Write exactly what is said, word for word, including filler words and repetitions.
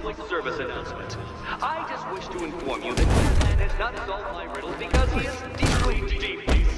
public service announcement. I just wish to inform you that Batman has not solved my riddle because he is deeply, deeply